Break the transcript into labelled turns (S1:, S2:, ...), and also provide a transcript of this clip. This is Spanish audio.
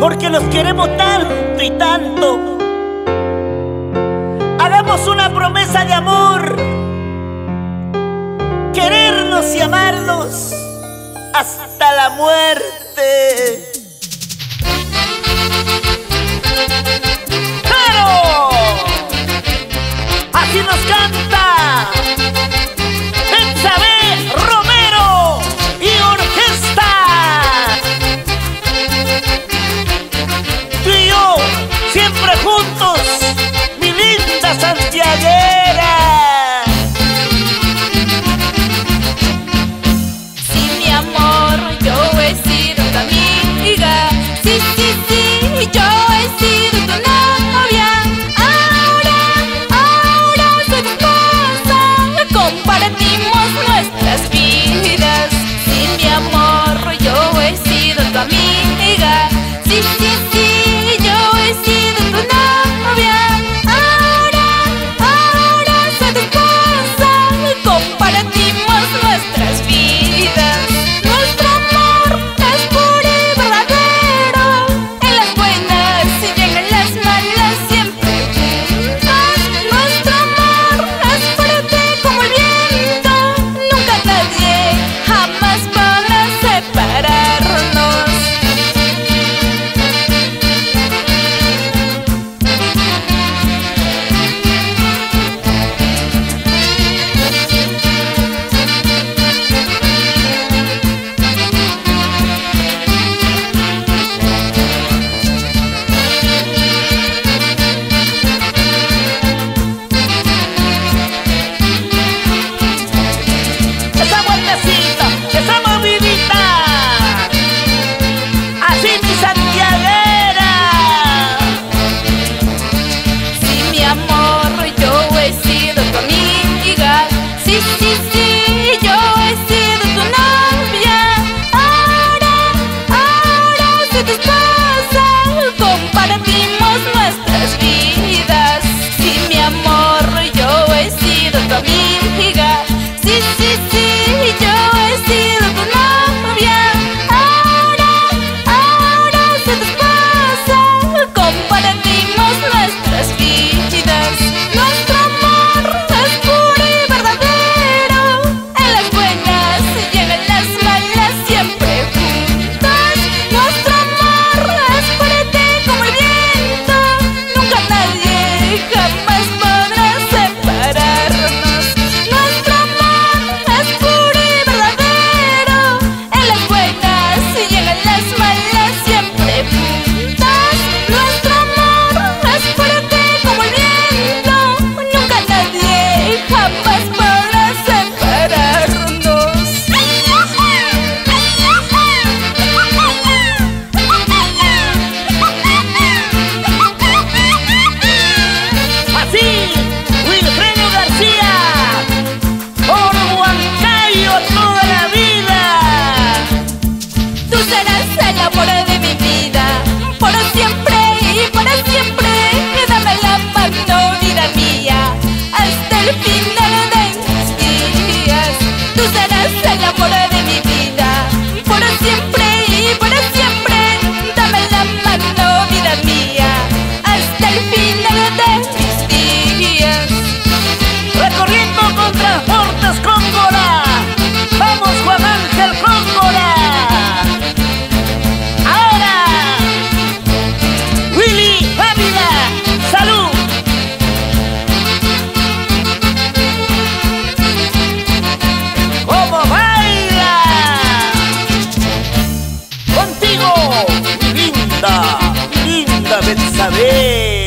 S1: porque nos queremos tanto y tanto. Hagamos una promesa de amor, querernos y amarnos hasta la muerte. ¡Claro! Así nos canta Betsabe Romero y orquesta. Tú y yo siempre juntos, mi linda santiaguera.
S2: Sí, mi amor, yo he sido tu amiga. Sí, sí, sí, yo he sido tu novia. Ahora soy tu esposa. Compartimos nuestras vidas. Sí, mi amor, yo he sido tu amiga. Sí, sí, sí, yo he sido tu novia. Ahora soy tu esposa. Compartimos nuestras vidas. Nuestro amor es puro y verdadero. En las buenas y en las malas siempre juntos. Nuestro amor es fuerte como el viento. Nunca nadie jamás podrá separarnos.
S1: Esa vueltecita, esa movidita, así mi santiaguera.
S2: Sí, mi amor, yo he sido tu amiga. Sí, sí, sí, yo he sido tu novia. Ahora soy tu esposa. Compartimos nuestras vidas. Sí, mi amor, yo he sido tu amiga. Sí, sí, sí, yo he sido tu novia. Ahora soy tu esposa. Compartimos nuestras vidas. Nuestro amor es puro y verdadero. En las buenas y en las malas siempre juntos. Nuestro amor es fuerte como el viento. Nunca nadie jamás podrá separarnos. Nuestro amor es puro y verdadero. En las buenas y en las malas siempre juntos. Nuestro amor es fuerte como el viento. Nunca nadie jamás podrá separarnos.
S1: Así, Wilfredo García, por Huancayo toda la vida.
S2: Tú serás el amor de mi vida, por siempre y para siempre. Dame la mano, vida mía, hasta el final de mis días. Tú serás el amor de mi vida, por siempre y para siempre. Dame la mano, vida mía, hasta el final de mis días.
S1: Recorriendo con Transportes Góngora, vamos Juan Ángel Góngora. Ahora, Willy Ávila, salud. ¿Cómo baila? Contigo, linda, linda Betsabe.